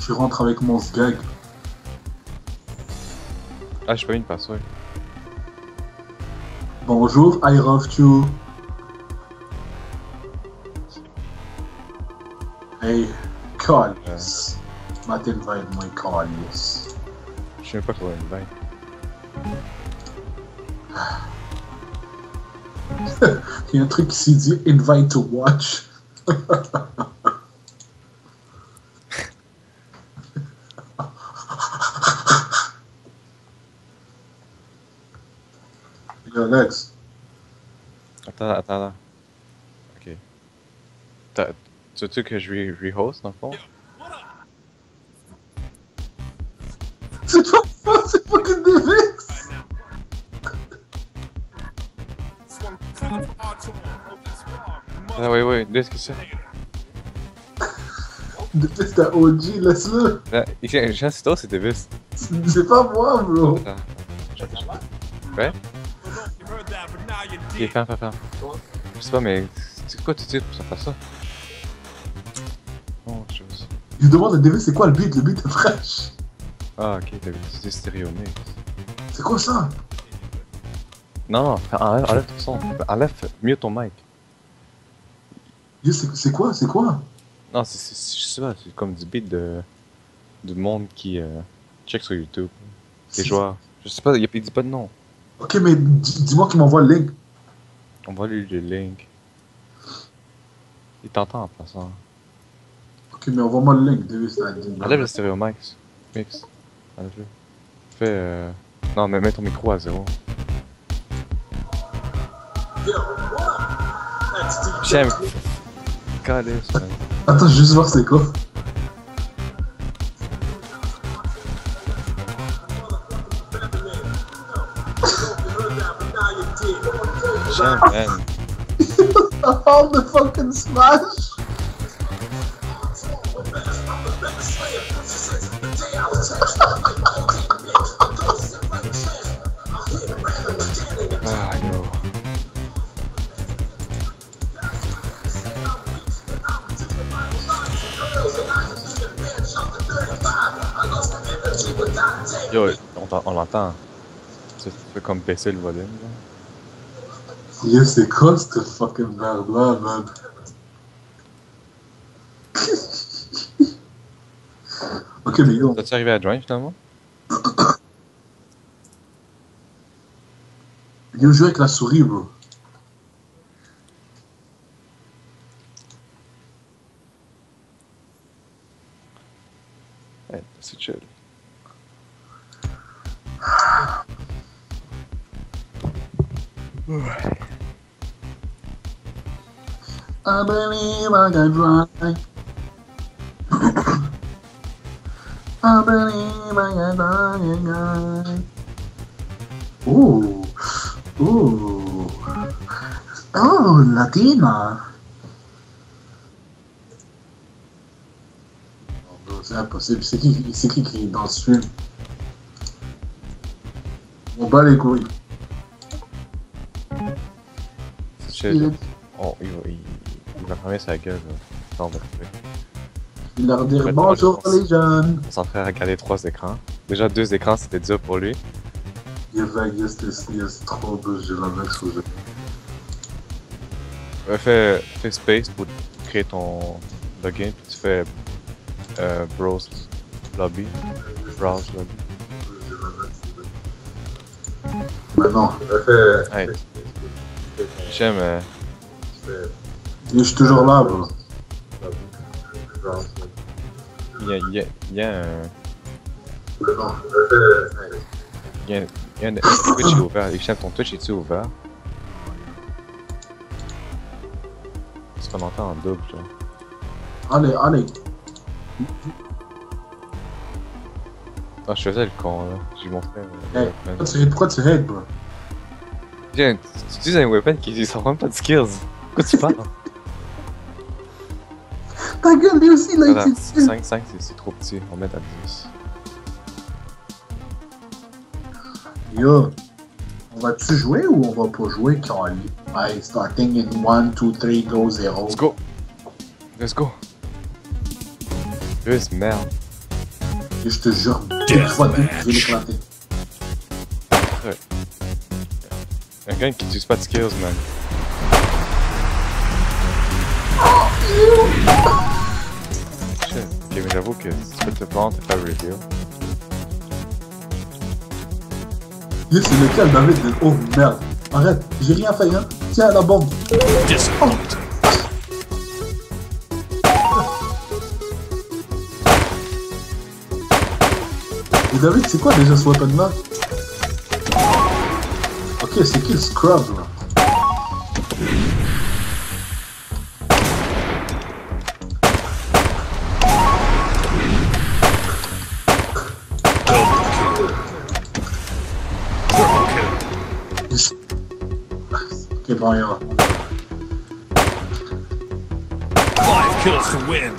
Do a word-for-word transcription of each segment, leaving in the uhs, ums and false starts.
Tu rentres avec mon sgag. Ah, j'ai pas eu une password. Bonjour, I love you. Hey, Carlis. Ma t'invite moi, Carlis. Je sais même pas comment invite. Il y a un truc qui s'est dit invite to watch. Yo, Lex. Attends, attends, là. Ok. Tu veux-tu que je re rehost dans le fond? C'est pas ça, c'est fucking Davis! Ah oui, oui, qu'est-ce que c'est? Davis, t'as O G, laisse-le! J'ai un sito, c'est Davis. C'est pas moi, bro! Attends, attends. Ouais? Ok, ferme, ferme, ferme. Je sais pas, mais c'est quoi tu dis pour faire ça? Oh, chose. Il demande à Davis, c'est quoi le beat? Le beat est fraîche! Ah, ok, t'as vu, c'est stéréo mix. C'est quoi ça? Non, non, enlève, enlève ton son. Enlève mieux ton mic. Yo, c'est quoi? C'est quoi? Non, c'est, je sais pas, c'est comme du beat de. du monde qui euh, check sur YouTube. Des joueurs. Je sais pas, il dit pas de nom. Ok, mais dis-moi qu'il m'envoie le link. On va lui le link. Il t'entend en passant. Ok, mais envoie-moi le link, Davis. Enlève le stéréo mix. Mix. Enlève-le. Fais euh. Non, mais mets ton micro à zéro. J'aime. Calice, man. Attends, je vais juste voir c'est quoi. J'aime, man. All the fucking smash! Ah, yo. Yo, on, on l'entend. Tu peux comme baisser le volume, là. Yo, c'est quoi cette fucking merde-là, man? Ok, mais yo. T'as-tu arrivé à joindre finalement? Yo, joue avec la souris, bro. Ouais, c'est chill. I believe I can fly. I believe I can fly. Ooh. Ooh. Oh, Latina. Oh, c'est impossible. C'est qui, c'est qui qui est dans le stream? On bat les couilles. C'est chill. Oh, il va, il, il va fermer sa gueule. Non, on va couper. Il leur dit bonjour les jeunes. On s'en fait regarder trois écrans. Déjà deux écrans, c'était dur pour lui. Il va yes, yes, yes, trop beau, j'ai la vexe au jeu. Ouais, fais, fais space pour créer ton login, puis tu fais euh, browse lobby. Browse lobby. Maintenant, fais. Hey. J'aime. Euh... Je suis toujours là, bro. Il y a, il y a, il y a un. Il y a, il y a un. Twitch est ouvert. Hicham, ton Twitch est-tu ouvert? C'est qu'on entend en double, genre. Allez, allez. Ah, je faisais le con, là. J'ai montré. Hey, pourquoi tu hate, pourquoi tu hate, bro? Viens, tu utilises un weapon qui sort même pas de skills. Pourquoi tu parles? Ta gueule, lui aussi, il a été dessus. cinq cinq, c'est trop petit. On met à dix. Yo, on va-tu jouer ou on va pas jouer, Carly? Bye, starting in one, two, three, go, zero. Let's go! Let's go! Juste merde. Et je te jure, deux fois deux, je vais l'éclater. Ouais. Un gars qui utilise pas de skills, man. Shit. Ok, mais j'avoue que si tu peux te prendre, t'as pas le reveal. Yes, c'est lequel, David? Oh merde. Arrête, j'ai rien fait, hein. Tiens, la bombe. Oh. Et David, c'est quoi déjà ce weapon là? Ok, c'est qui le scrub là? Ok, bon, y'a. Five kills to win.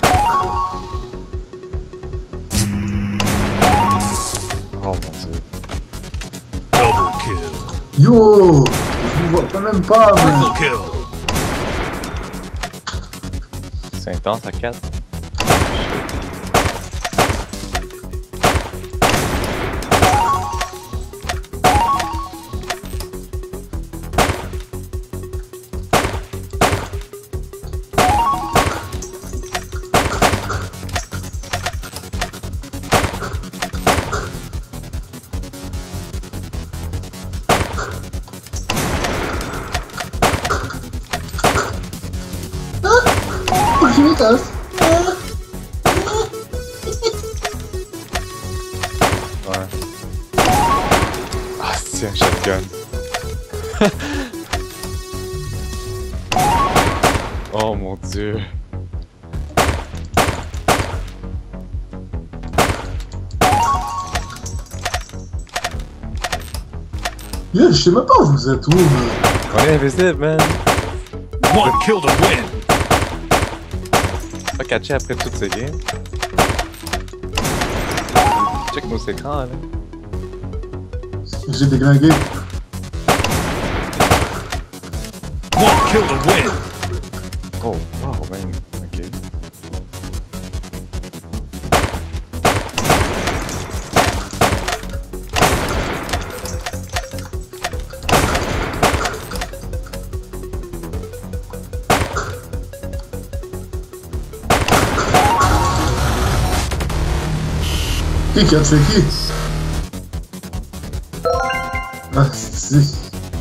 Oh mon dieu. Double kill. Yo! Je vous vois quand même pas, mais. Triple kill. C'est intense à quatre. Ouais. Ah, c'est un shotgun. Oh mon dieu. Yeah, je sais même pas où vous êtes où, mais. On est invisible, man. One kill to win. Pas catché après toutes ces games. Check nos écrans, là. J'ai déglingué. One kill to win. Oh, wow, man. Ok. Qui qui a tué qui? Ah, si.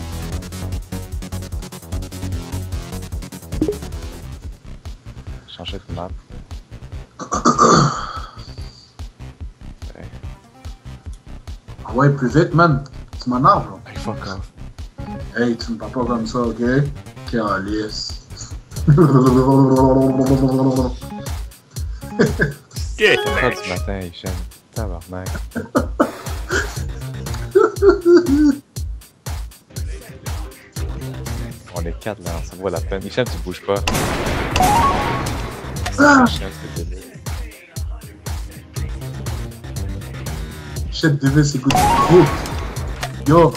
Changer de map. Ouais. Ah ouais, plus vite, man. Tu m'énerves, là. Hey, fuck off. Hey, tu me parles pas comme ça, ok? Calice. Get trois back. du matin, Hicham. Tabarnak. On est quatre là, ça vaut la peine. Hicham, tu bouges pas. Ah! Hicham, c'est débile. Chef D V, c'est good. Oh. Yo.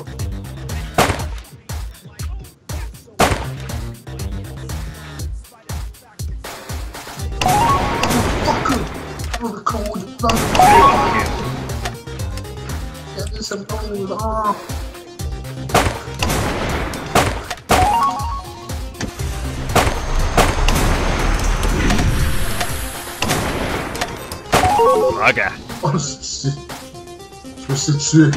Okay. Oh, c'est... Je me suis tué.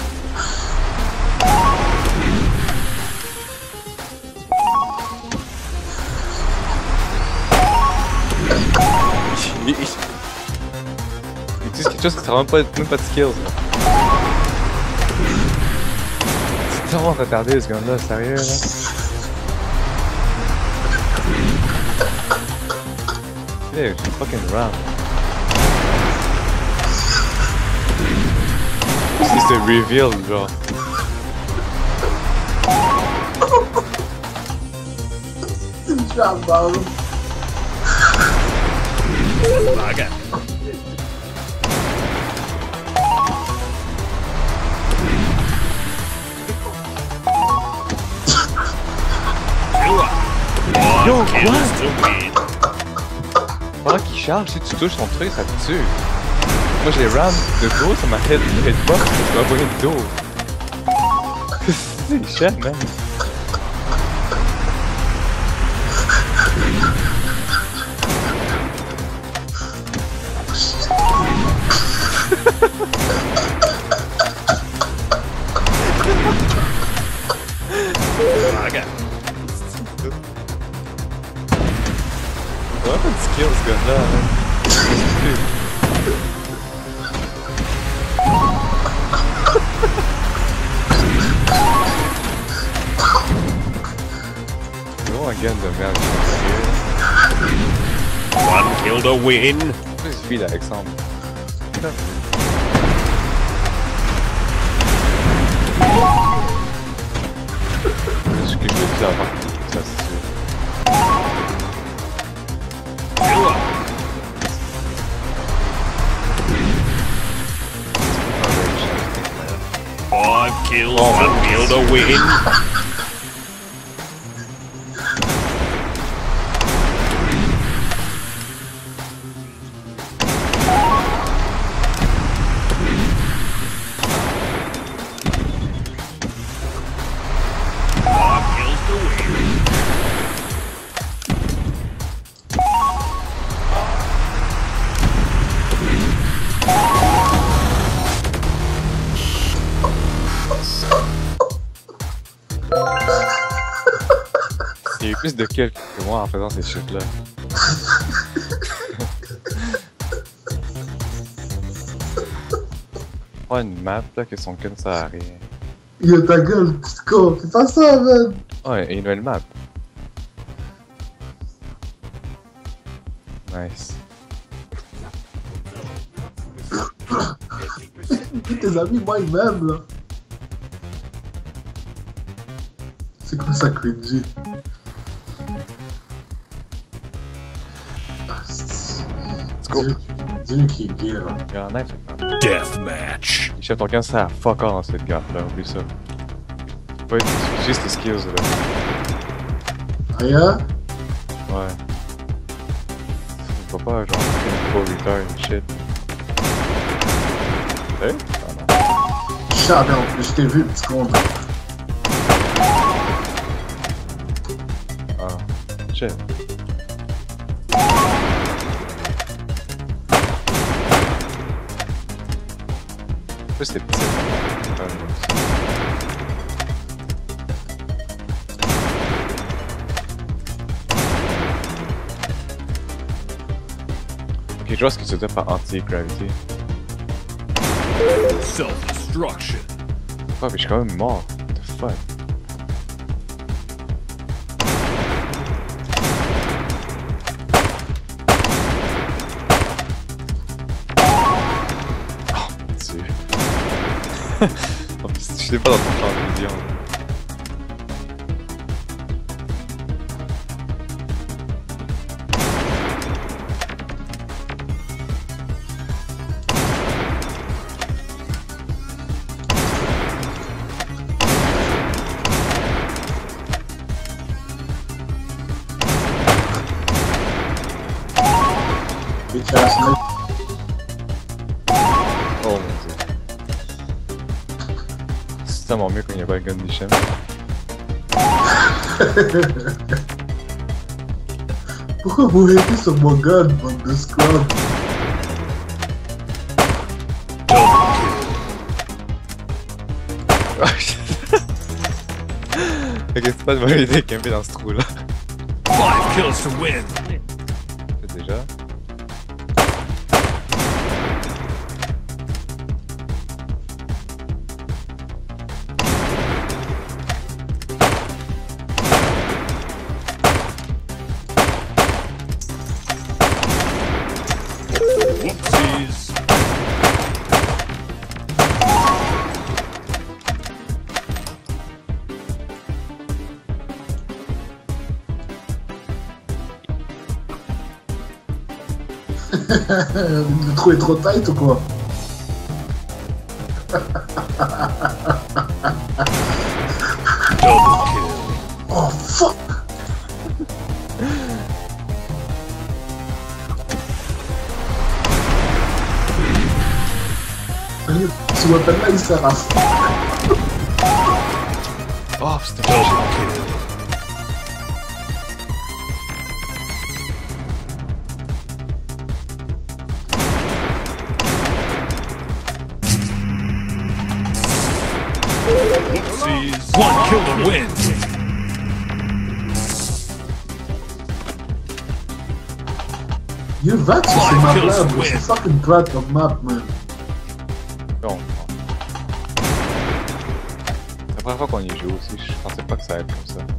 Il utilise quelque chose qui ne même pas, même pas de skills. Là. C'est tellement retardé ce gars-là, sérieux là. Dude, je fucking run. C'est ce reveal, genre. C'est une balle. Okay. Yo, One quoi? kills to win. Pendant qu'il charge, si tu touches son truc, ça te tue. Moi je les ram de dos, ça m'a hit le hitbox, je m'ai envoyé de dos. C'est cher, man. Braga. Ouais, pas de skill ce gars-là, hein. C'est vraiment un gun de merde. One kill to win. Il suffit d'Alexandre. Ce que je veux dire avant, ça c'est sûr. Kill Five kills, one kill to win. Five kills to win. Il y a eu plus de kills que moi en faisant ces shit-là. Oh, une map là que son gun ça a rien. Yo, ta gueule, petit con, fais pas ça, man! Ouais, et une nouvelle map. Nice. Tes amis, moi, ils m'aiment, là. C'est quoi ça, cringy? Let's go. Dis-lui qu'il est gay, là. Il y a un knife maintenant. Deathmatch. Il chef ton gun ça a fuck all dans cette gap là, oublie ça. Faut être juste les skills là. Ah, yeah? Ouais. Faut pas genre full return shit. Hey? Ah non. Chat, en plus, je t'ai vu, petit con, là. Ah. Shit. En plus c'est petit. Ah, non. Ok, je vois ce que tu veux dire par anti-gravity. Self-destruction. Ah, mais je suis quand même mort. What the fuck? Oh, mon dieu. En plus, je sais pas dans ton champ de vision. Bitch ass nigga. Oh mon dieu. C'est tellement mieux quand il n'y a pas le gun mission. Pourquoi vous hatez sur mon gun, bande de scrub? T'inquiète pas de m'aider camper dans ce trou là. Five kills to win. C'est déjà. Whoopsies. Le trou est trop tight ou quoi? Double kill. Oh fuck! Ce weapon-là, il sert à ça. Oh, c'était Double kill. Oopsies. One kill to win. You vat sur ces maps-là, bro. C'est fucking plat comme map, man. Non. C'est la première fois qu'on y joue aussi, je pensais pas que ça allait être comme ça.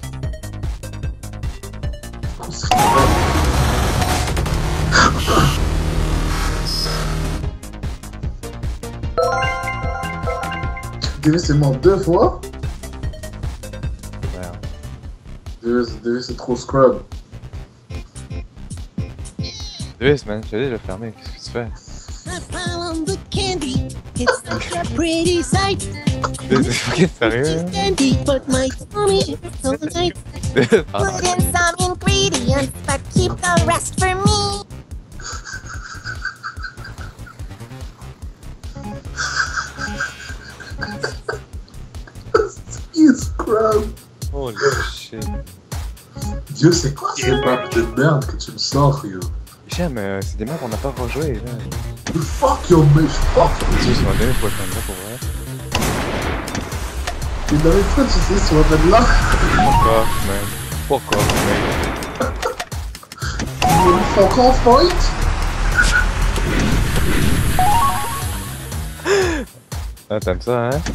Davis est mort deux fois. Merde. Davis, Davis est trop scrub. Davis, man, je t'ai déjà fermé, qu'est-ce que tu fais? I found the candy. It's such a pretty sight. T'es fucking sérieux? It's candy, but my tummy is so tight. Put in some ingredients, but keep the rest for me. You scrub. Holy shit. Yo, c'est quoi ces maps de merde que tu me sors, yo? J'aime, euh, c'est des maps qu'on n'a pas rejoué là. You fuck your bitch, fuck. Tu sais, donné pour faire ça pour vrai. Il avait fait, tu sais, ce weapon-là. Fuck off, man. Fuck off, man. You fuck off, fight. Ah, t'aimes ça, hein?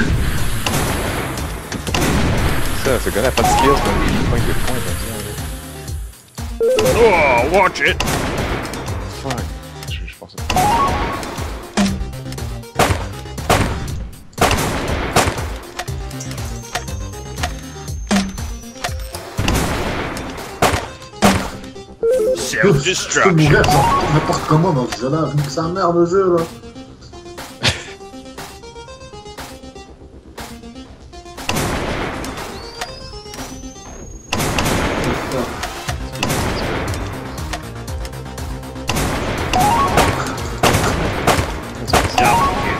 Ça, ce gars-là a pas de skills, mais il pointe des points comme ça. Oh, watch it. Fuck. Je, je pensais pas. Je peux Self-destruction. mourir genre n'importe comment dans ce jeu-là, vu que ça merde le jeu, là. Double kill.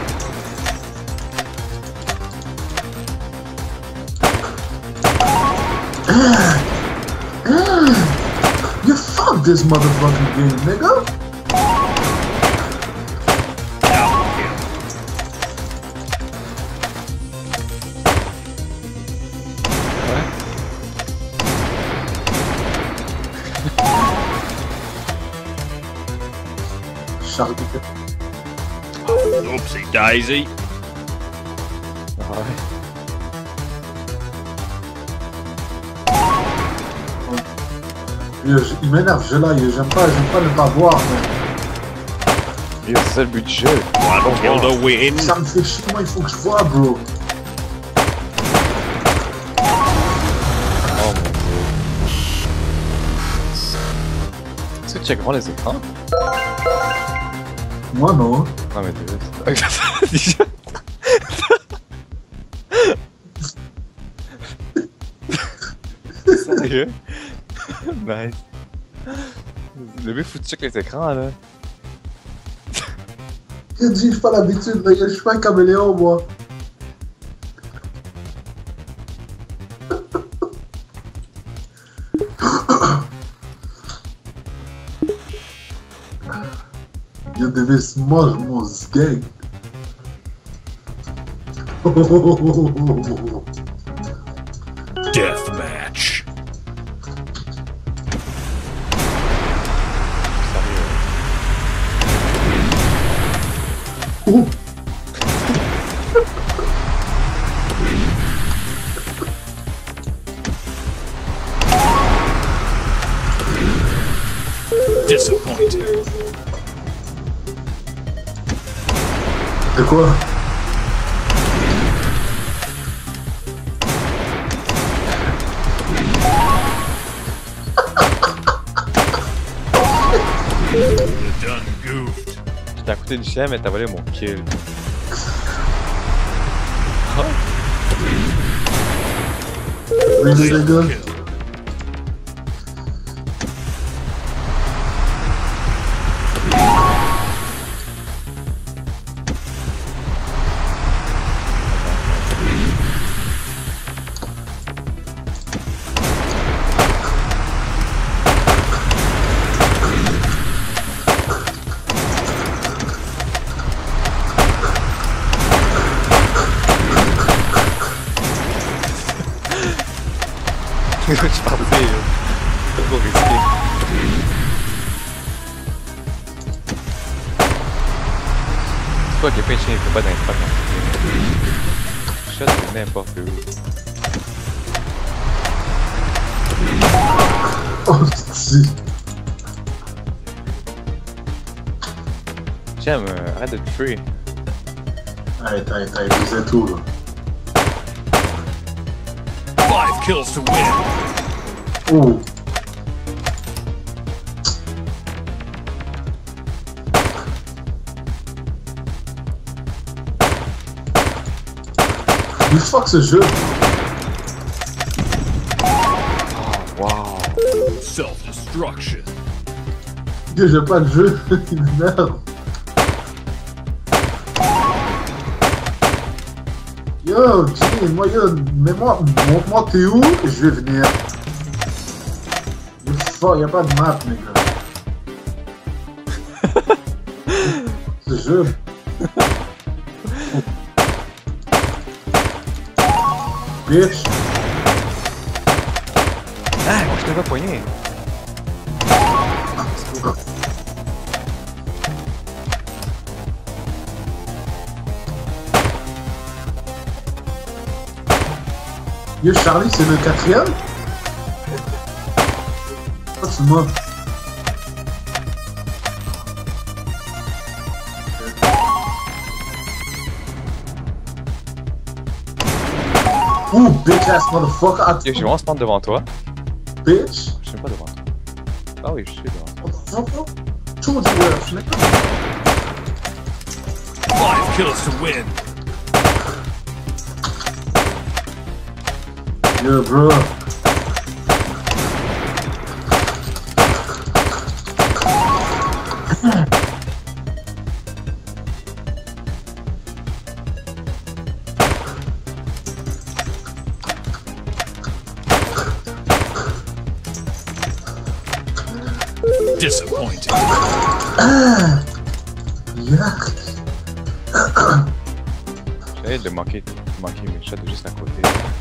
You fuck this motherfucking game, nigga. Double kill. Charlie. Oopsie daisy. Ah ouais. Yo, je- il m'énerve, je là, yo, j'aime pas, j'aime pas ne pas voir, mais Yo, c'est ça le but du jeu. One kill to win. ça me fait chier, moi il faut que je vois, bro. Oh mon dieu. Est-ce que tu check vraiment les écrans? Moi non. Non mais t'es juste... Sérieux? Nice. Le but faut que tu check les écrans là. Je dis, j'ai pas l'habitude, là, yo, je suis pas un caméléon, moi. Yo, Davis, mange mon skank. Deathmatch. Oh. Disappointed. De quoi? Done goofed. J'étais à côté du chien mais t'as volé mon kill. Really, les gars? Kill. Je suis parti. C'est trop risqué. C'est toi qui a plein de chiens, il faut pas dans les spots. Shot de n'importe où. Oh, si. J'aime, euh, arrête d'être free. Arrête, arrête, arrête, vous êtes où, là? Five kills to win. Oh. Du fuck ce jeu. Wow. Self-destruction. Yo, j'ai pas de jeu. Il m'énerve. Yo, Jimmy, moi, yo, mets-moi, montre-moi t'es où et je vais venir. Yo, fuck, y'a pas de map, les gars. Ce jeu. Bitch. Ah, moi je t'ai pas poigné. Yo, Charlie, c'est le quatrième? Oh, c'est moi. Ouh, bitch ass motherfucker. Attends, Ok, je vais vraiment se prendre devant toi. bitch. Je suis pas devant toi. Ah oui, je suis devant toi. Motherfucker. Told you where, nigga. Five kills to win. Yo, bro. Disappointing. Yeah. J'essaie de manquer, de manquer mes shots juste à côté.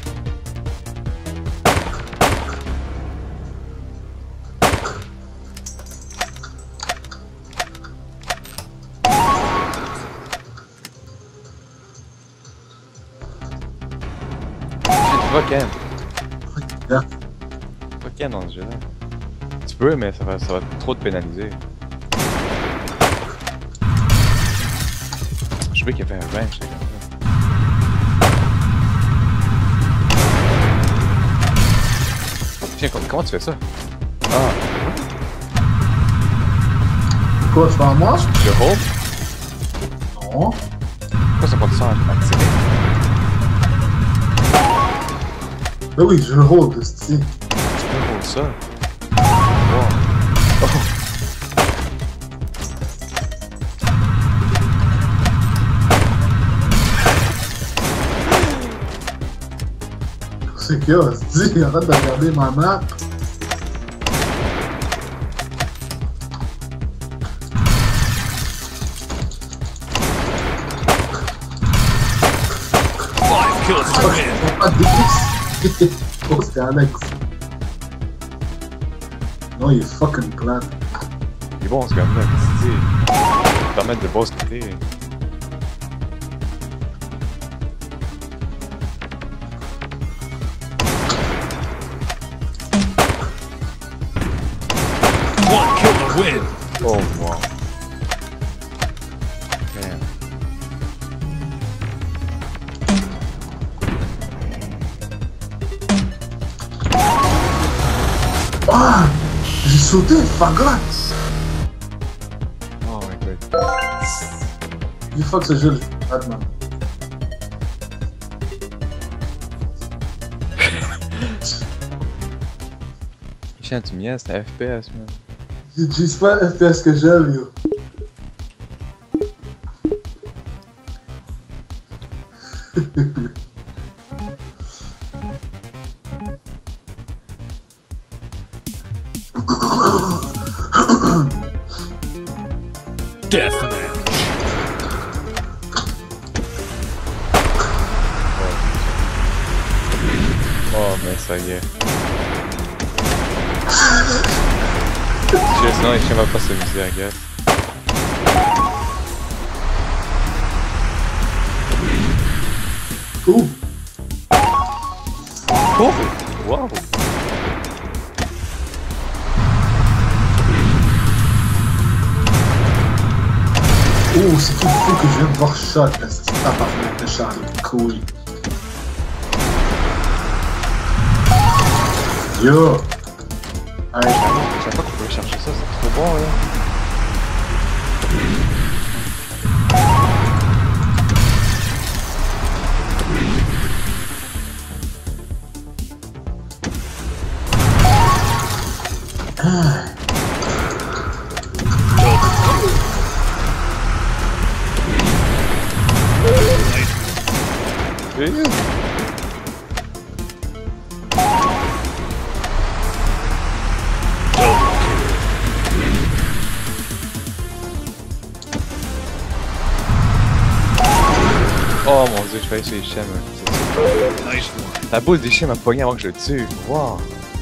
Tu vas Ken. Yeah. Pas Ken dans ce jeu-là. Tu peux, mais ça va, ça va trop te pénaliser. Je veux qu'il y avait un range, c'est comme ça. Tiens, comment, comment tu fais ça? Ah, Quoi, tu parles à moi? le hold? Non. Pourquoi ça continue à activer? Ben oui, je le hold, c'est. Tu peux hold ça? Wow. Oh. C'est qu'il y a, dis, arrête de regarder ma map. Five kills to win. Pas de X. Oh, c'était Alex. Non, il est fucking plat. Il est bon ce gars-là, qu'est-ce que tu dis? Il va te permettre de boss côté. One kill to win. Oh wow. Man. Ah! J'ai sauté, fagot! Oh my god. Il fuck ce jeu, le Batman. Chien, tu m'y es, c'est F P S, man. J'utilise pas F P S que j'aime, yo. Deathmatch. Oh, mais ça y est. Sinon, les chiens vont pas s'amuser, I guess. Ouh! Oh! Wow! Oh, c'est tout fou que je viens de voir shot, là, c'est appartement de Charlie. Cool. Yo! Allez, Je savais pas qu'on pouvait chercher ça, c'est trop bon, là. Oui. Oh mon dieu, je fais sur les chiens. Nice one. La boule des chiens m'a pogné avant que je le tue. Wow.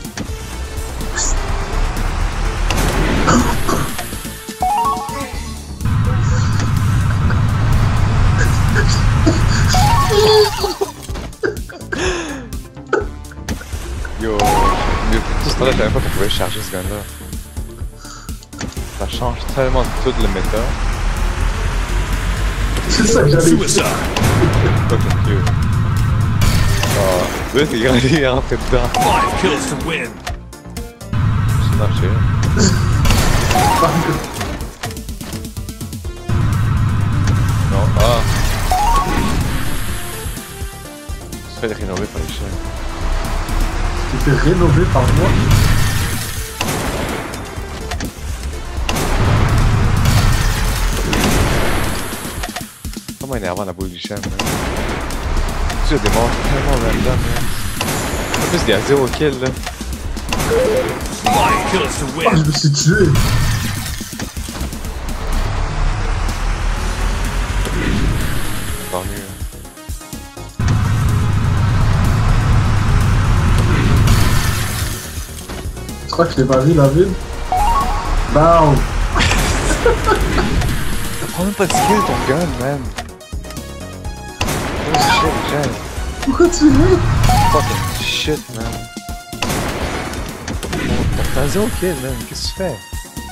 Yo, mais tout ce temps-là, je savais pas qu'on pouvait charger ce gun-là. Ça change tellement tout le méta. c'est ça que j'avais dit. Suicide. Fucking cute. Oh, là, il est rentré dedans. Five kills to win. C'est marché. Non, ah. Tu te fais rénover par les chiens. Tu t'es rénové par moi. Comment énervant la boule du chien, man. Tu as des morts tellement random, man. En plus, il y a zéro kill, là. Five kills to Oh, win. je me suis tué. Encore mieux. Tu crois que je t'ai pas vu la ville? Down. Ça prend même pas de skill, ton gun, man. Oh shit, Jen. Pourquoi tu ris? Fucking shit, man. Bon, t'as zéro kill, man. Qu'est-ce que tu fais?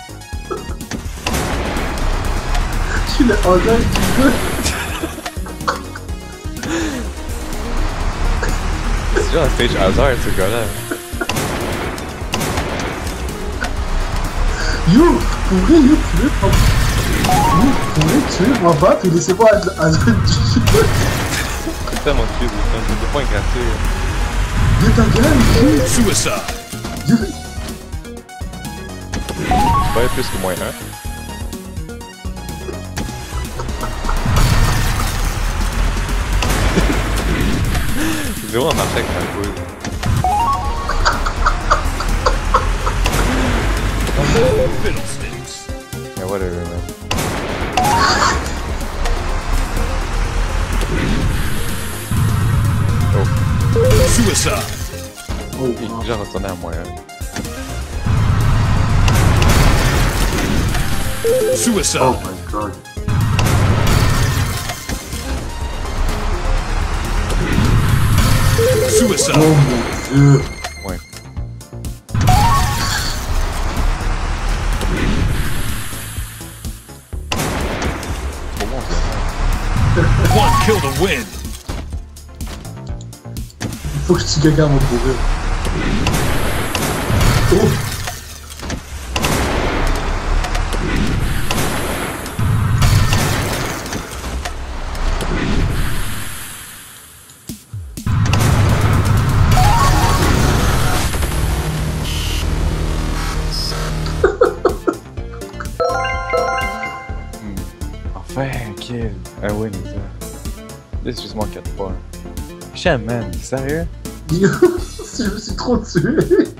Je suis le hasard du jeu. C'est genre un stage hasard, ce gars-là. Yo, pourrais yo tuer mon... Yo, pourrais tuer mon bat et laisser moi hasard du jeu. C'est tellement cute, man. C'est des points gratuits. Yo, ta gueule, Suicide. yo. Tu peux aller plus que moins un. Zéro en marché avec ma boule. Fiddlesticks. Yeah, whatever, man. Oh, Suicide. Oh, il est wow. déjà retourné à moins un. Suicide. Oh my god. Suicide. Oh mon dieu. Ouais. Comment on fait? One kill to win. Il faut que je tue quelqu'un avant de mourir. Oh. Enfin, un kill. Un win, ça. Là, c'est juste moi quatre fois. Chien, man, sérieux? Yo, je me suis trop tué.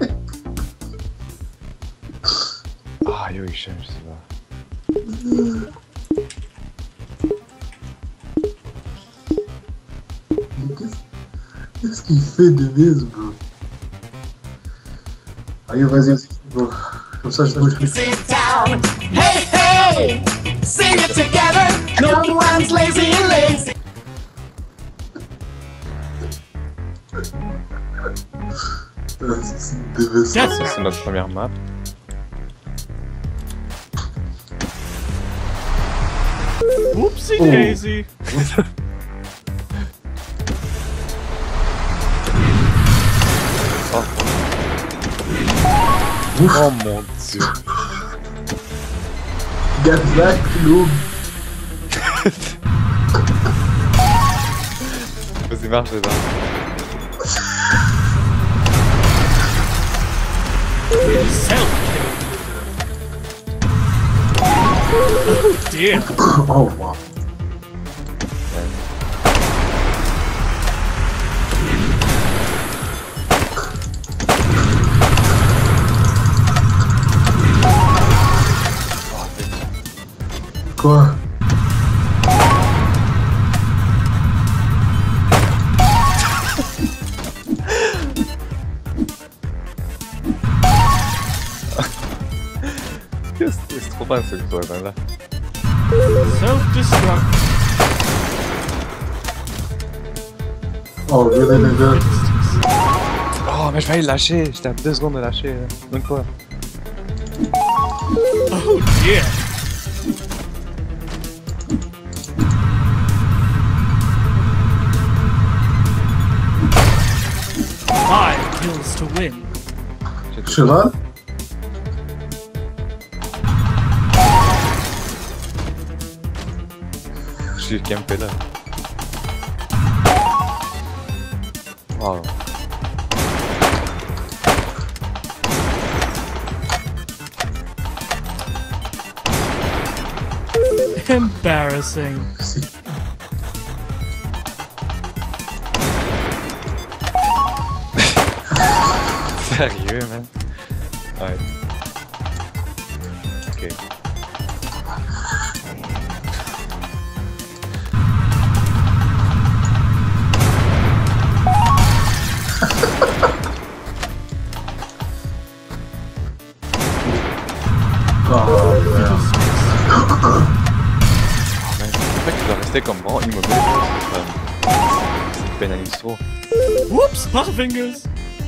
Ah, yo, il chien, je sais pas. Mais qu'est-ce qu'est-ce qu'il fait de mise, bro? Allez, vas-y, vas-y. Bon, comme ça, je bouge plus. Sit down. Hey, hey. Sing it together. No one's lazy and lazy. Euh, C'est une dévesse. That's Ça, c'est notre première map. Whoopsie Oh. daisy. Oh mon dieu. Gazak, Loom. Vas-y, marche dedans. Self-kill. Oh dear. Oh, wow. Quoi? Qu'est-ce que c'est trop bien ce que toi, là. Self-destruct. Oh, viens les gars. Oh, mais je vais aller lâcher. J'étais à deux secondes de lâcher. Là. Même pas. Oh dear. Five kills to win. Cheval? Je suis campé là. Wow. Embarrassing. Si. Sérieux, man? Ouais. Ok. Oh, merde. Mais le fait qu'il doit rester comme bon, immobile, c'est comme... Ça pénalise trop. Whoops, Butterfingers.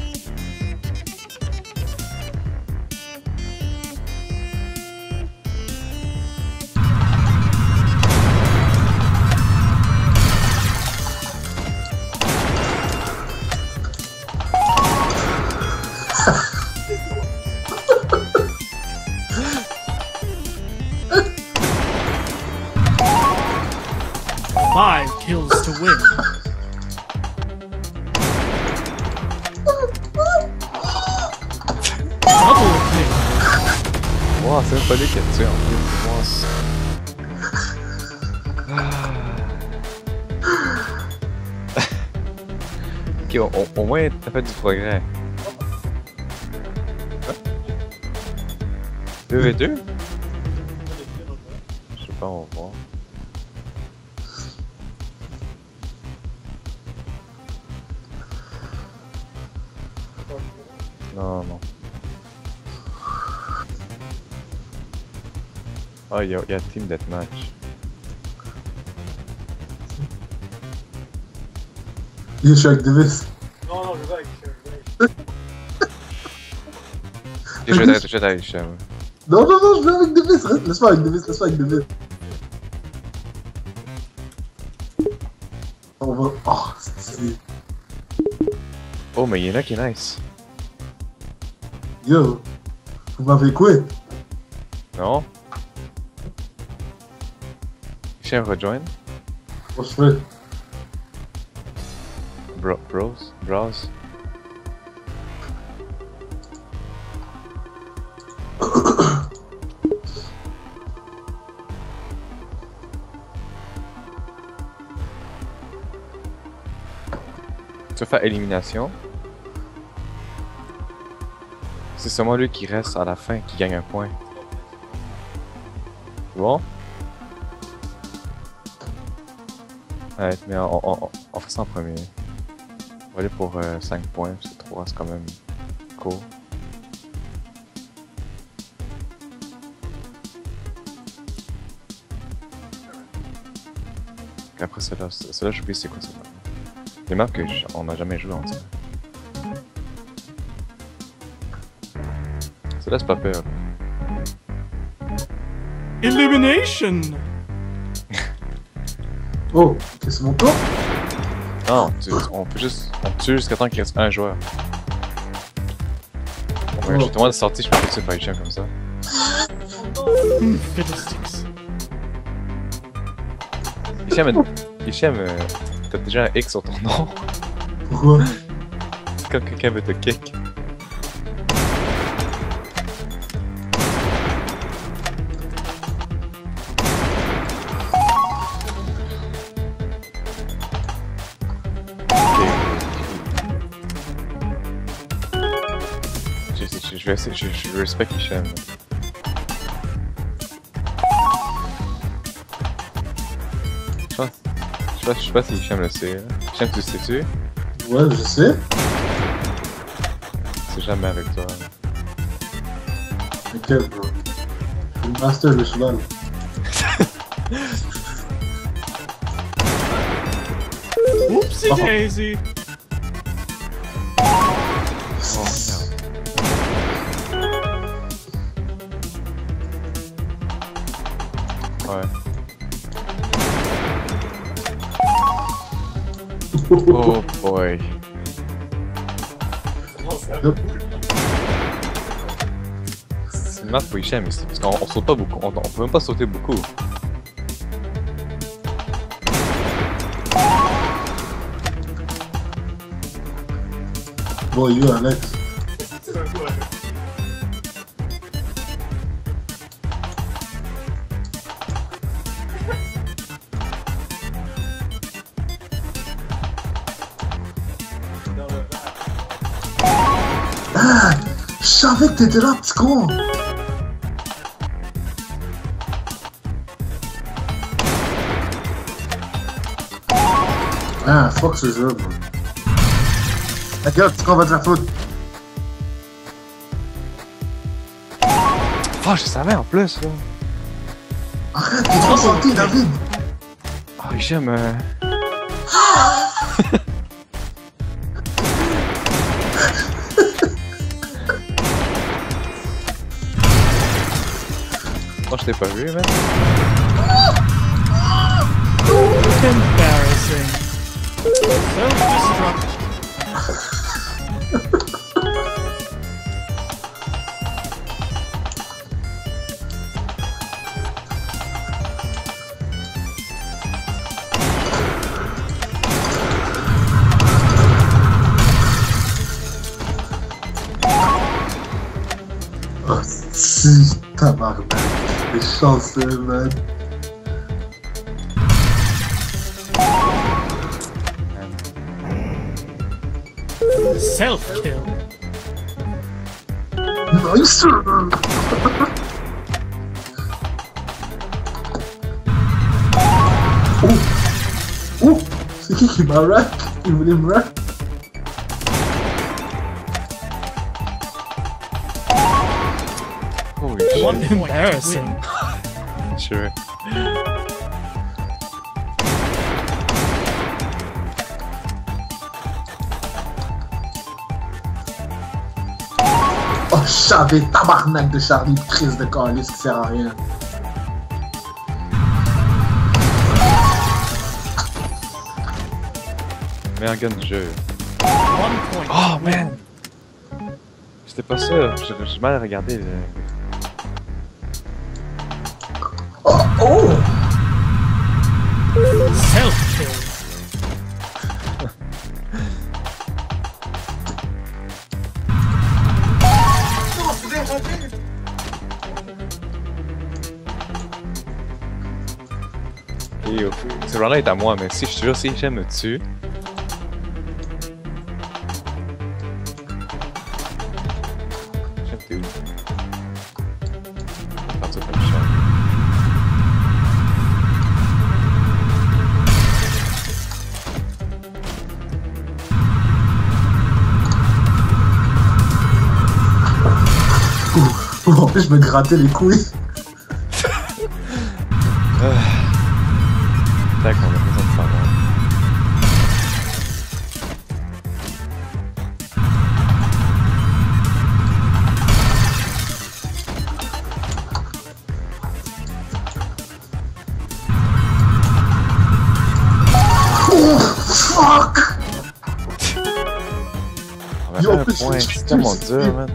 Five kills to win. Double kill. Wow, c'est même pas lui qui a tué en plus. Wow. Ok, au, au, au moins t'as fait du progrès. deux v deux? Je sais pas, on va voir. Non, non. Ah, il y a, y a Team Deathmatch. Il est chez avec Davis. Je vais t'arrêter, je vais t'arrêter, je vais Non, non, non, je vais avec Davis. Reste- Laisse-moi avec Davis, laisse-moi avec Davis. On va. Oh, c'est. Oh, mais il y en a qui est nice. Yo, vous m'avez quit. Non? Chien rejoin? Bon, je fais. Bro, bros? Bros? Tu vas faire élimination. C'est seulement lui qui reste à la fin qui gagne un point. C'est bon? Ouais, mais on, on, on, on fait ça en premier. On va aller pour euh, cinq points, c'est trois, c'est quand même cool. Et après celle-là, celle-là j'oublie c'est quoi ça. Les maps que j- on n'a jamais joué en fait. Celle-là c'est pas peur. Illumination! Oh, ok, c'est mon tour? Non, tu, on peut juste. On tue jusqu'à temps qu'il reste un joueur. Bon, ouais, Oh. j'ai tout le monde sorti, je peux pousser par Hichem comme ça. Hmm, Fiddlesticks. Hichem, Hichem, euh, t'as déjà un X sur ton nom. Pourquoi? Quand quelqu'un veut te kick. Je, je, je vais essayer, je, je respecte Hichem. Je pense, je sais pas, je sais pas si Hichem le sait. Là. Hichem, tu le sais-tu? Ouais, je sais. C'est jamais avec toi. Là. Lequel, bro? Je suis le master de cheval. Whoopsie Oh. daisy! Oh merde. Ouais. Oh boy. Yep. C'est une map pour Hichem ici, parce qu'on on saute pas beaucoup, on, on peut même pas sauter beaucoup. Boy, you, Alex. Ah! Je savais que t'étais là, petit con! Ah, fuck ce jeu, bro. La gueule, petit con, va te la foutre. Oh, je savais en plus là. Arrête, t'es trop sorti, David! Oh, Hichem, euh... Oh, je t'ai pas vu, man. Embarrassing. Self-destruct. Oh, si, tabarnak. T'es chanceux, man. Self-kill. Nice! Oh! Oh! C'est qui qui m'a rack? Il voulait me rack? Holy shit. What embarrassing. Sure. Oh, je savais, tabarnak de Charlie, crise de calice qui sert à rien. Meilleur gun du jeu. One point. Oh man! C'était pas ça, j'ai j'ai mal regardé. Le... Oh! Oh! Self-kill. Et au ce round-là est à moi, mais si je te jure, si Hichem me tue. Hichem, t'es où? On va partir comme Hichem. En plus, je me grattais les couilles. attaque, on a besoin de faire mal. Oh, fuck! On va Yo, faire en un plus, point, je- c'est tellement je- dur, man.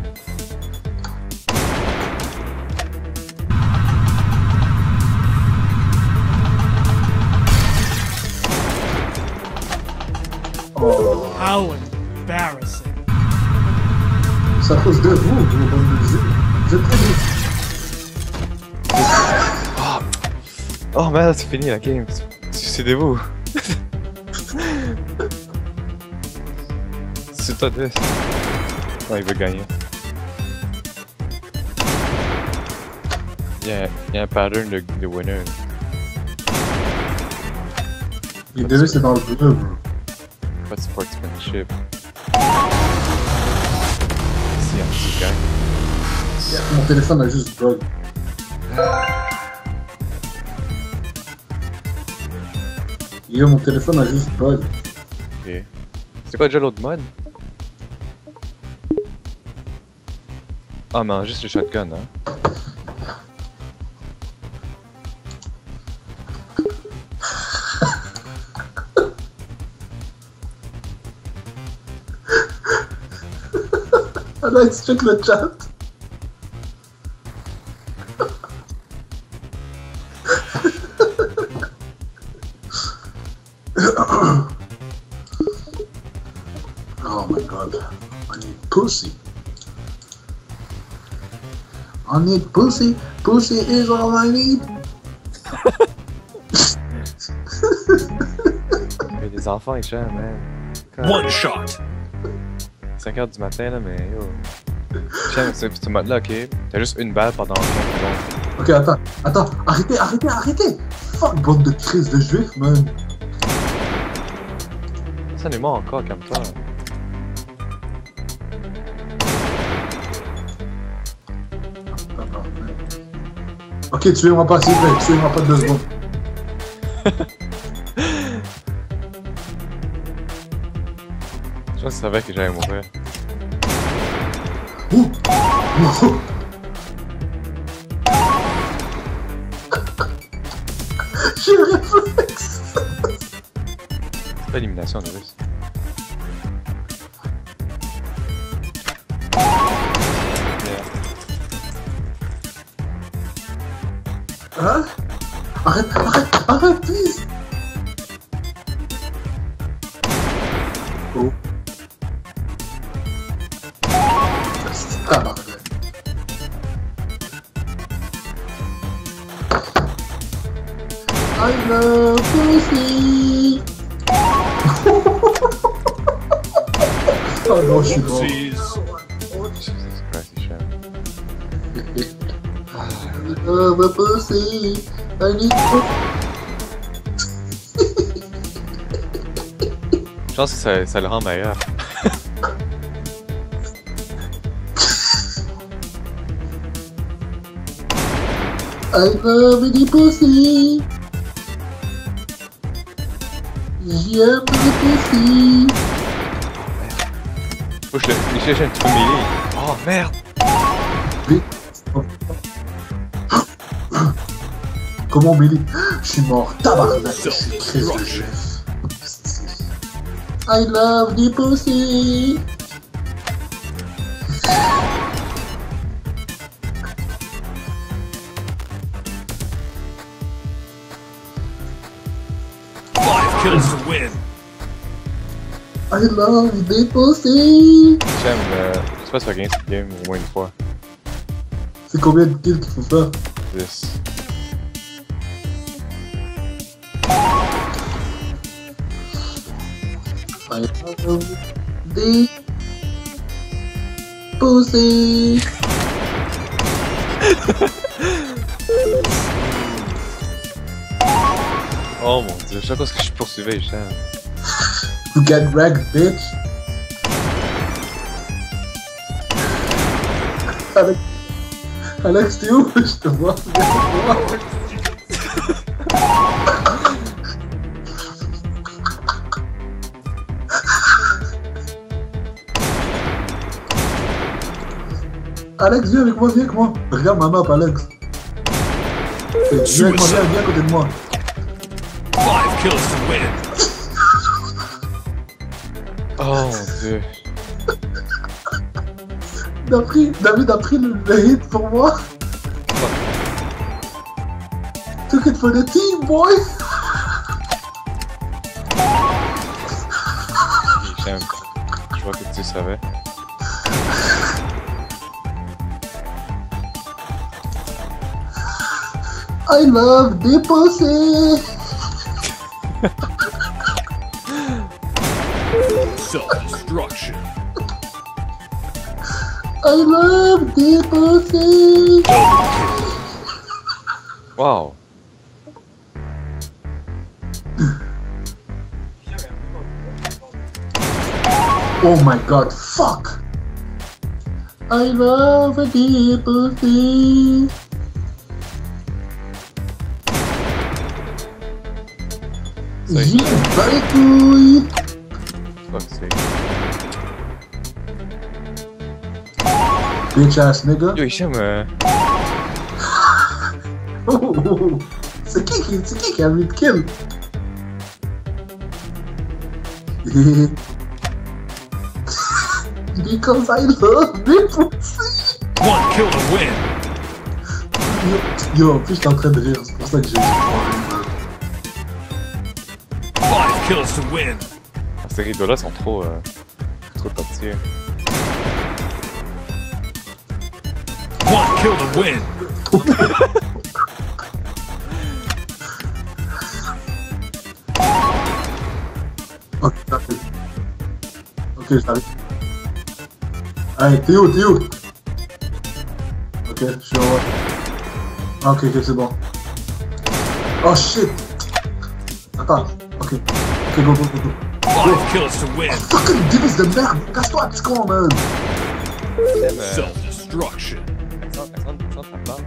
Oh, How embarrassing. c'est à cause de vous, vous bonnes de jeu. Je prédis. Oh merde, c'est fini la game. Suicidez-vous. C'est toi deux. Non, il veut gagner. Il y a, il y a un pattern de, de winner. Les deux, c'est dans le bleu, bro. Pas de sportsmanship. Si, un petit gagne. Mon téléphone a juste bug. Yo, mon téléphone a juste bug. Ok. C'est quoi déjà l'autre mode? Ah, mais juste le shotgun, hein. Alex, check le chat. Oh my god. I need pussy. I need pussy. Pussy is all I need. Mais les enfants, ils chantent, man. One shot. cinq heures du matin, là, mais yo. Tiens, ce, ce mode-là, ok. T'as juste une balle pendant quinze secondes. Ok, attends, attends, arrêtez, arrêtez, arrêtez. Fuck, bande de crise de juifs, man. Ça n'est mort encore, comme toi. Ok, tuez-moi pas, s'il vous plaît, tuez-moi pas deux secondes. Je pense que tu savais que j'allais mourir. Ouh. Ouh. J'ai un réflexe. C'est pas élimination de russe. Hein? Arrête, arrête, arrête, please. Oh. C'est tabarnak. I love pussy. Oh non, je suis mort. Jesus Christ, il chante. I love a pussy. I need Je pense que ça, ça le rend meilleur. I love the pussy. J'aime le pussy. Faut que je le je cherche un petit peu mêlé. Oh merde! Comment Billy? Je suis mort. Tabarnak. Je suis crise de jeu. I love the pussy. Five kills to win. I love the pussy. J'aime, euh, je sais pas si tu vas gagner cette game au moins une fois. C'est combien de kills qu'il faut faire? dix. I love the pussy. Oh mon dieu, je sais pas ce que je poursuivais, je chante. You get wrecked, bitch. Alex, Alex, t'es où? Je te vois. Je te vois. Alex, viens avec moi, viens avec moi. Regarde ma map, Alex. Viens avec moi, viens, viens à côté de moi. Five kills to win. Oh mon dieu. T'as pris, David a pris le, le hit pour moi. Took it for the team, boy. J'aime. Je vois que tu savais. I love dépenser. Self-destruction. I love dépenser. Wow. Oh my god, fuck. I love dépenser. Ça, J'ai pas les couilles. Fuck c'est. Bitch ass nigga. Yo Hicham, euh... Oh, oh, oh. C'est qui qui, c'est qui qui a mis de kill? Because I love dépenser. One kill to win. Yo, yo, en plus j'étais en train de rire, c'est pour ça que j'ai... Five kills to win. Ces rideaux-là sont trop... Euh... trop top tier. One kill to win. Ok, j'arrive. Ok, j'arrive. Allez, t'es où, t'es où? Ok, je suis en haut. Ah, ok, ok, c'est bon. Oh shit! Attends, ok. Ok, go, go, go, go. Five kills to win. Fucking divis de merde! Casse-toi, petit con, man! Self-destruction. Accent, accent, accent, ça parle,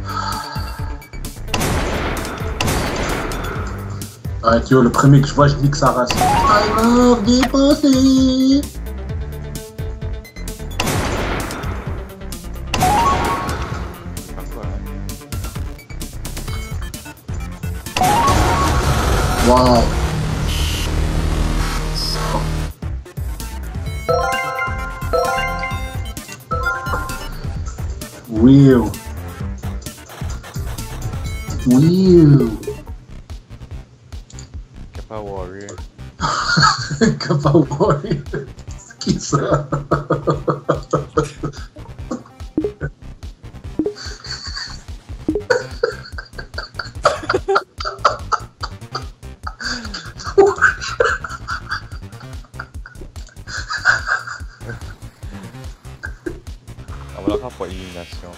Ouais, tu vois, le premier que je vois, je nique sa race. I love dépenser! Wow! Real. Real. Kappa Warrior. Kappa Warrior. C'est qui ça? On va le faire pour élimination.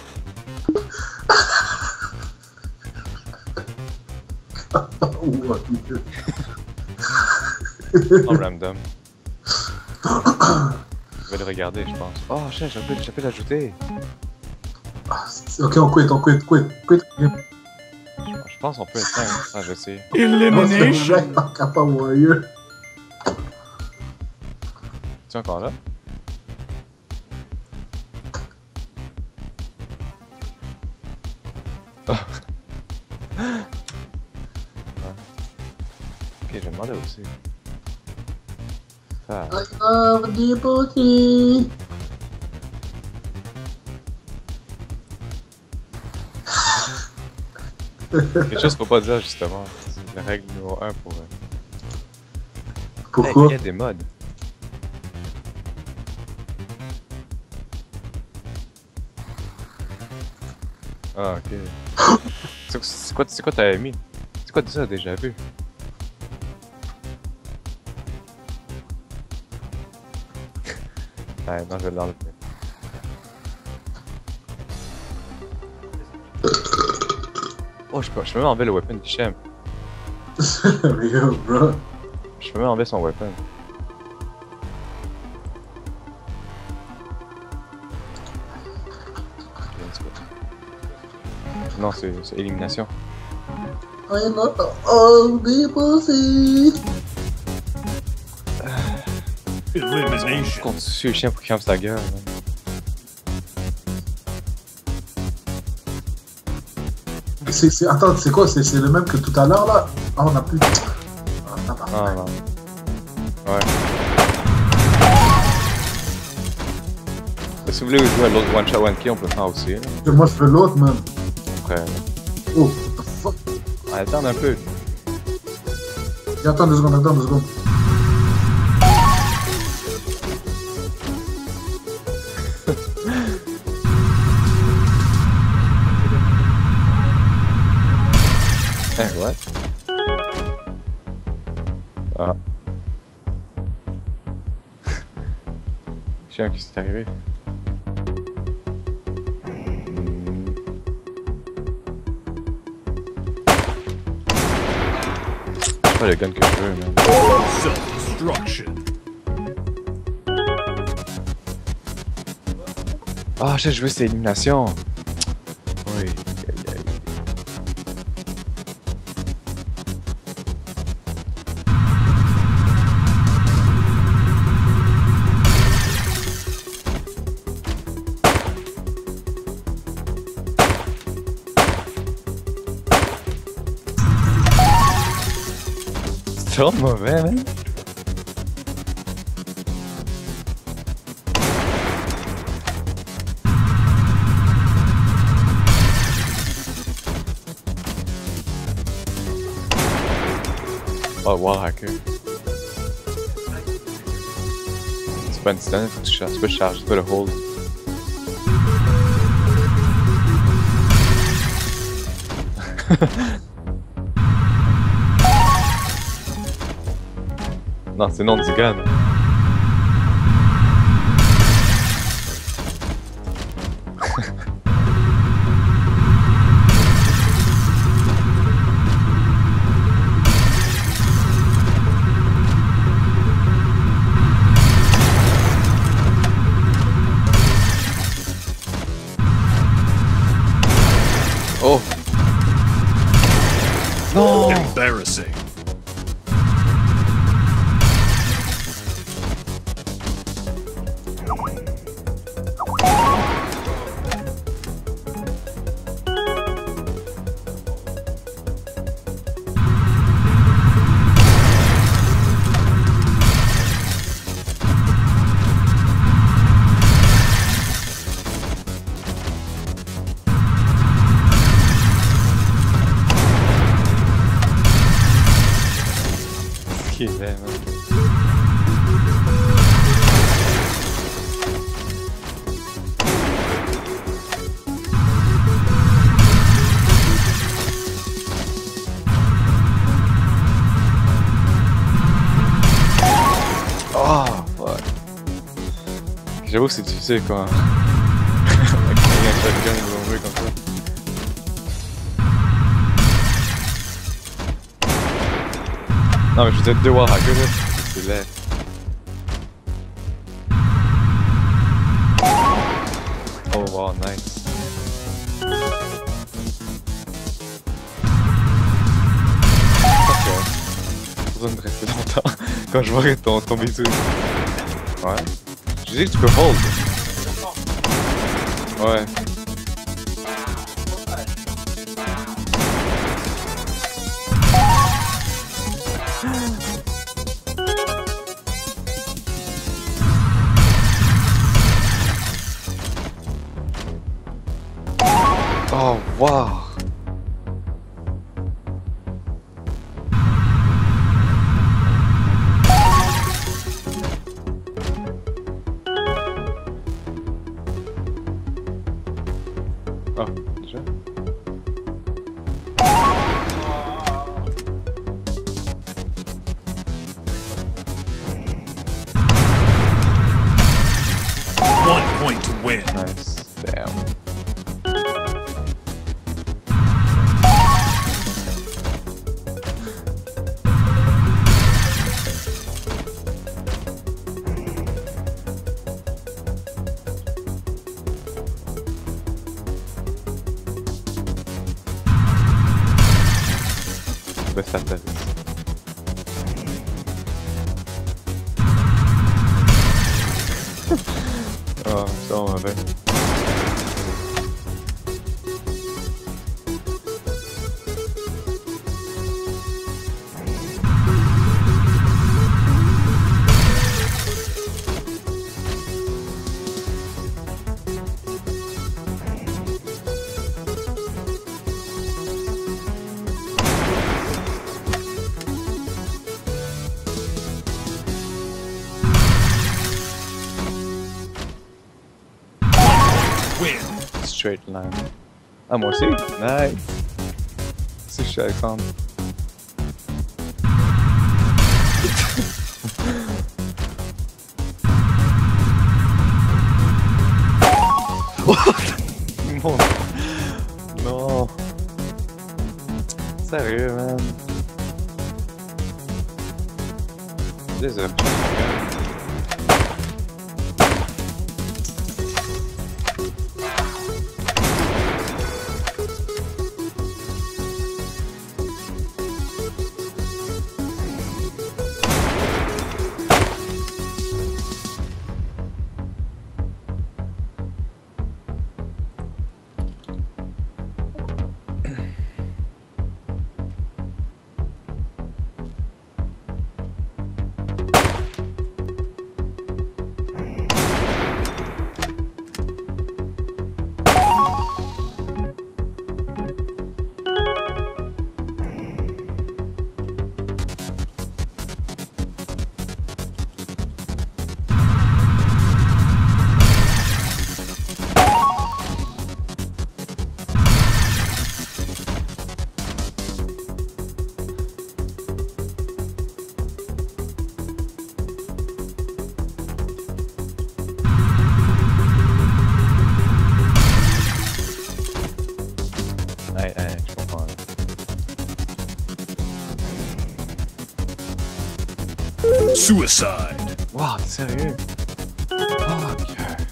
En random. Je vais le regarder, je pense. Oh, chien, j'ai pu, j'ai pu l'ajouter. Ok, on quit, on quit, quit, quit. Je pense qu'on peut être cinq. Ah, je vais essayer. Elimination. Kappa Warrior. Tu es encore là? Oh. Ok, je vais demander aussi. Ah. I love dépenser. Quelque chose qu'il faut pas dire justement. C'est la règle numéro un pour. Euh... Pourquoi? Hey, il y a des mods. Ah, ok. C'est c'est quoi, c'est quoi t'avais mis? C'est quoi ça déjà vu? Ouais, non, je vais l'enlever. Oh, je peux, je peux même enlever le weapon d'Hicham. Yo, bro. Je peux même enlever son weapon. Non, c'est élimination. I love dépenser. Elimination. Contre dessus le chien pour qu'il ferme sa gueule. c'est, c'est... Attends, c'est quoi? C'est, c'est le même que tout à l'heure, là? Ah, on a plus... Ah, Non, tabarnak. non. Ouais. Mais si vous voulez jouer à l'autre One Shot One Kill, on peut le faire aussi. Là. Moi, je veux l'autre, même. Après, Oh, what the fuck? on attend un peu. Attends deux secondes, attends deux secondes. Eh, what? Ah. Je sais pas ce qui s'est arrivé. Hmm. C'est pas le gun que je veux, man. Self-destruction. Ah, j'ai joué cette élimination. Oui. Aïe, aïe. C'est trop mauvais, man. Oh, wall hacker. C'est pas une stun, faut que tu charges. Tu peux charger, tu peux le hold. Non, c'est non du gun. Oh! Non! Embarrassing. Qui est là, man? Oh, fuck. J'avoue que c'est difficile quand. Avec un shotgun, ils vont jouer comme ça. Non, mais je veux dire deux wall hackers là, c'est laid. Oh wow, nice. Ok. Pas besoin de rester longtemps quand je vois ton, ton bisou. Ouais. Je dis que tu peux hold. Ouais. Oh wow. Oh, déjà? One point to win. Nice. Damn. Best at that. Oh, so mauvais. straight line. Ah, moi aussi? Nice! Si je suis Alexandre. Mon... Non! Sérieux, man? Désolé. Hey, hey, je comprends. Suicide. Wow, t'es sérieux? Fuck.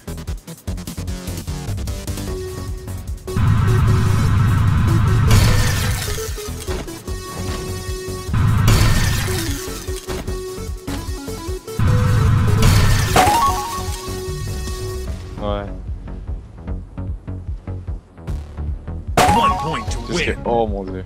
Ouais. One point to Qu'est-ce que... win. Oh mon dieu.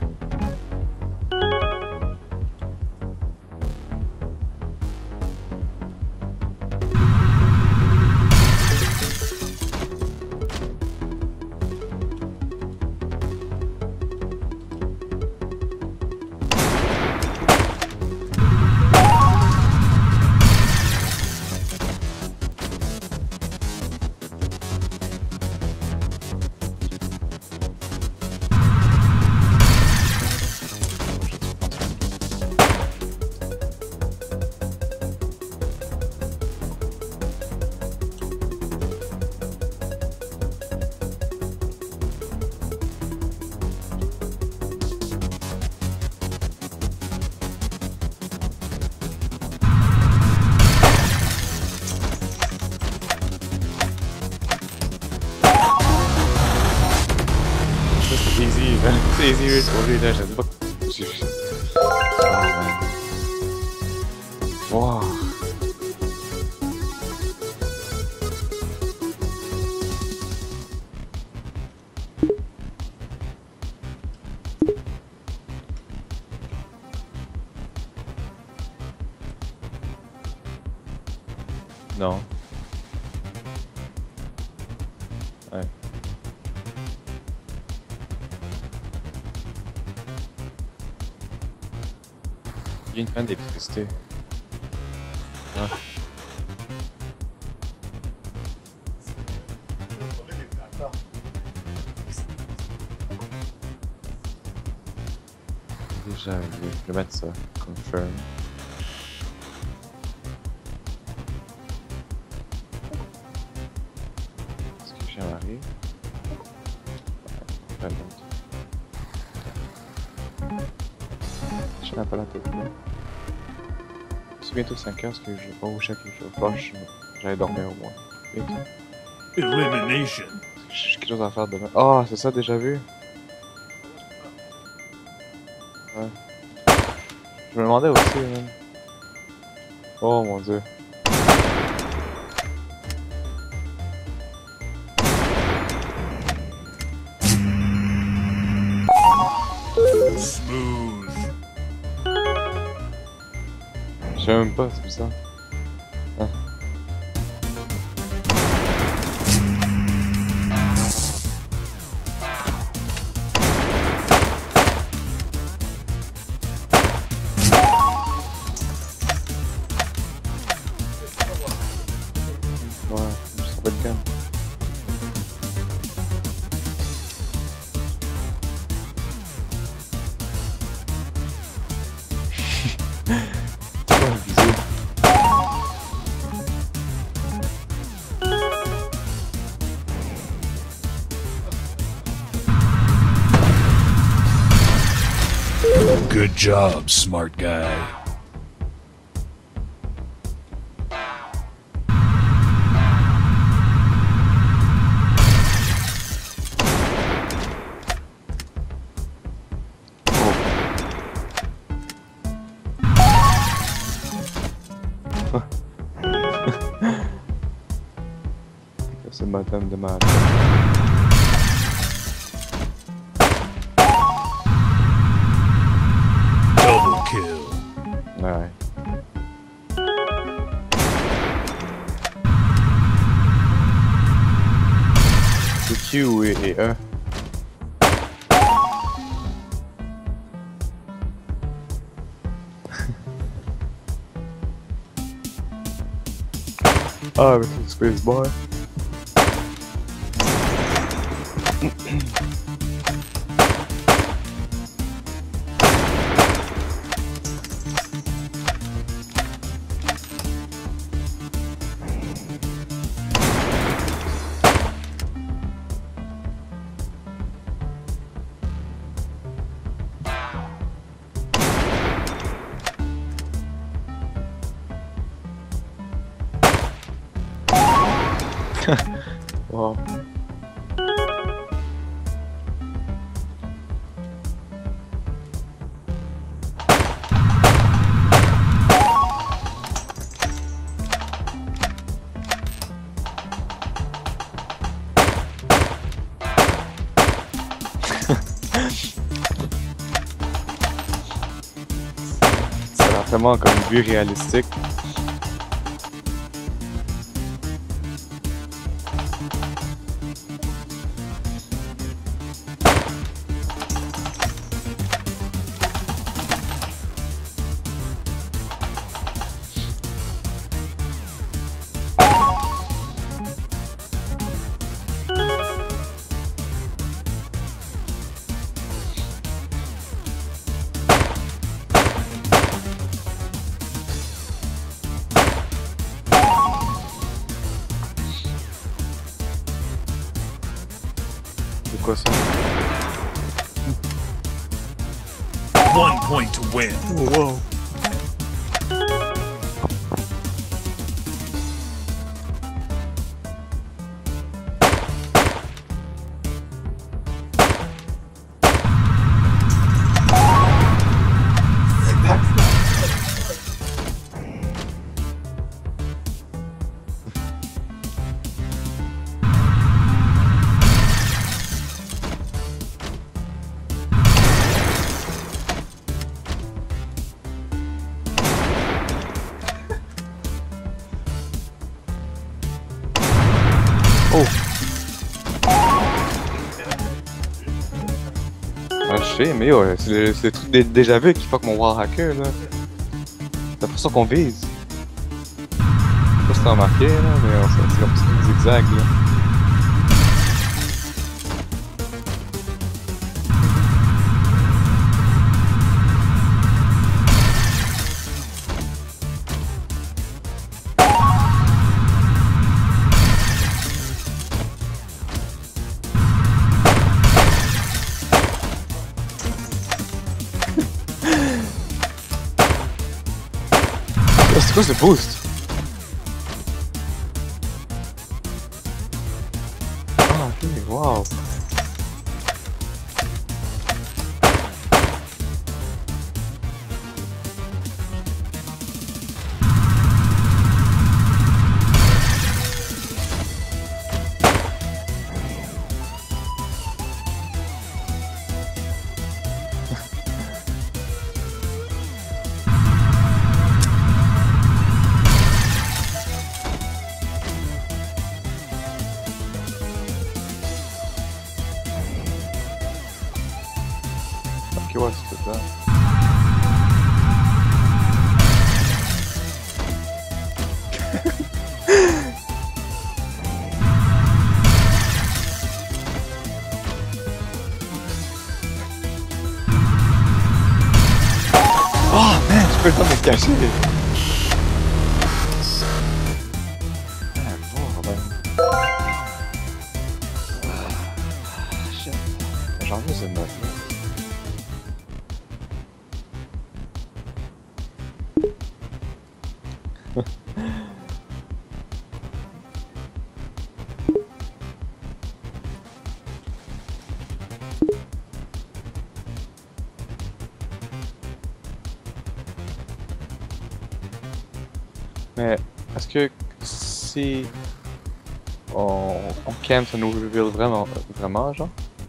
C'est easy, man. C'est easy risk pour lui, là. Je sais pas. Je- Oh, man. Wow. Non. Ouais. Il y a une panne d'électricité. Ah. Déjà vu, je vais mettre ça. Confirm. Est-ce que j'ai un mari? Pas l'autre. Je n'ai pas la tête. C'est bientôt cinq heures, parce que je vais pas coucher quelque chose. Enfin, j'allais dormir au moins. Bientôt. Elimination. J'ai quelque chose à faire demain. Ah, oh, c'est ça déjà vu? Ouais. Je me demandais aussi, même. Oh mon dieu. Smooth. Je sais même pas, c'est bizarre. Ah. Ouais, je sais pas le cas. Ouais, bisous. Good job, smart guy. C'est madame de mal. Double kill. Ouais. C'est Q et, et E. Ah, avec le spacebar. Wow. C'est vraiment comme une vue réalistique. C'est quoi ça? One point to win. Oh, wow. Oh! Ah, je sais, mais ouais, c'est le, c'est le truc dé- déjà vu qui fuck mon War Hacker là. C'est pour ça qu'on vise. Je sais pas si t'as remarqué là, mais on- c'est c'est comme ça, zigzag là. Oh, c'est quoi ce boost? Ah, ok, wow. pas le temps de me cacher. Ah, bon, ben. Ah, shit. J'en veux ce mode là. Mais est-ce que si on, on camp, ça nous reveal vraiment, vraiment genre?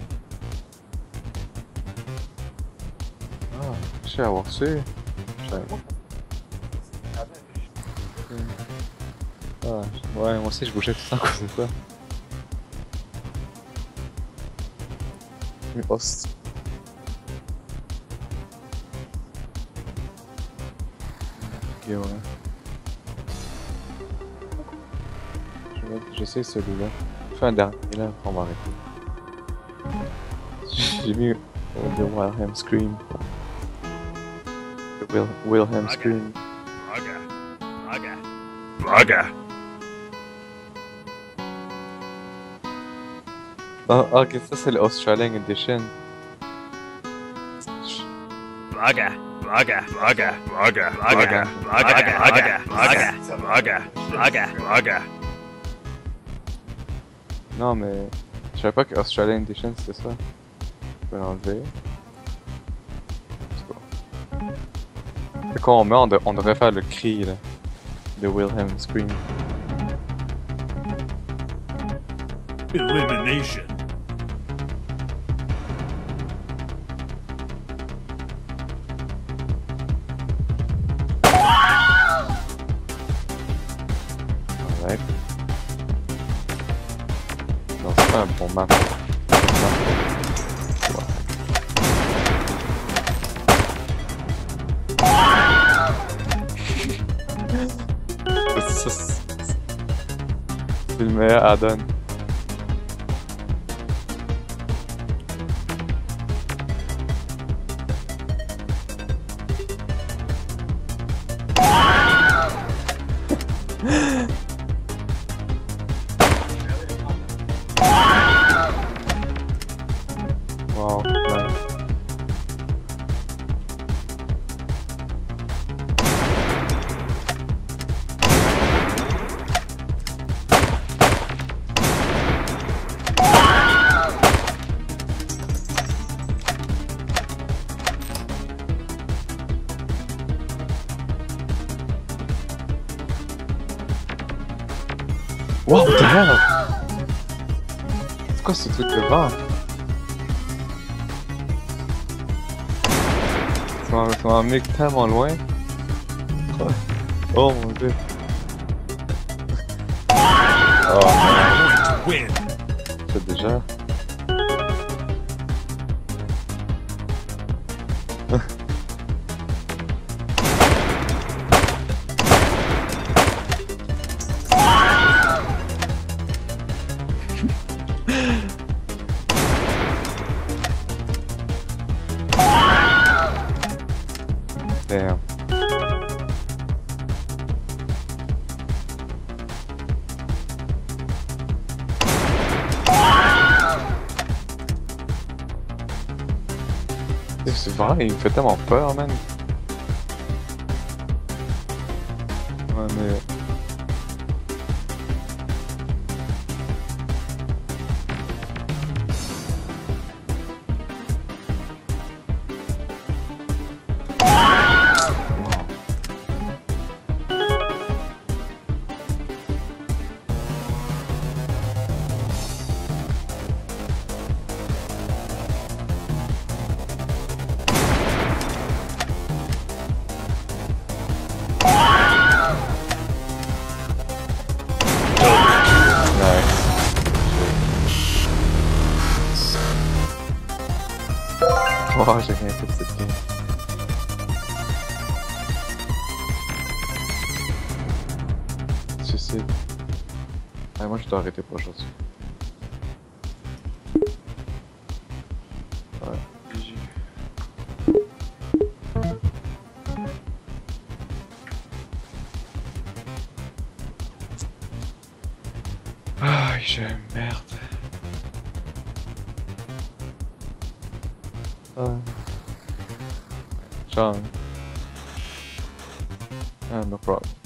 Ah, je sais avoir su. Je savais pas. Ah, ouais, moi aussi je bougeais tout le temps à cause de ça. Mais oh, c'est... Ok, ouais. J'essaie celui-là. Je fais un dernier là, on va arrêter. J'ai mis euh, The Wilhelm Scream. The Wil Wilhelm Scream. Braga. Braga. Braga. Ah, ok, ça c'est l'Australian Edition. Braga. Braga. Braga. Braga. Braga. Braga. Braga. Braga. Braga. Braga. Braga. Non, mais je savais pas que Australian Edition c'était ça. Je peux l'enlever. Quand on meurt, on, de on devrait faire le cri là, de Wilhelm Scream. Elimination. Alright. Non, c'est pas un bon map. C'est le meilleur add-on. Wow, nice. What the hell? C'est quoi ce truc de vent? Ça m'a mis tellement loin. Oh mon dieu. Oh man. Win. C'est déjà. Damn. C'est vrai, il me fait tellement peur, man. Ouais, mais... Oh, j'ai rien fait de cette game. Suicide. Ah, moi je dois arrêter pour aujourd'hui. Ouais. G G. Aïe, je merde. Ah. John. Ah, no problem.